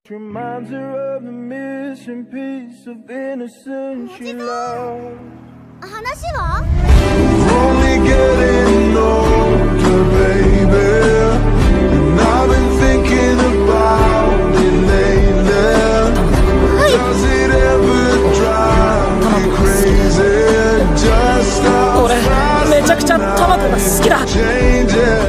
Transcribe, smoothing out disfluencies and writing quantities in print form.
Reminds her of the missing piece of innocence she lost. 話は Only getting older, baby. And I've been thinking about it lately. Does it ever drive me crazy? Just how fast 俺めちゃくちゃタバコが好きだ。 changes.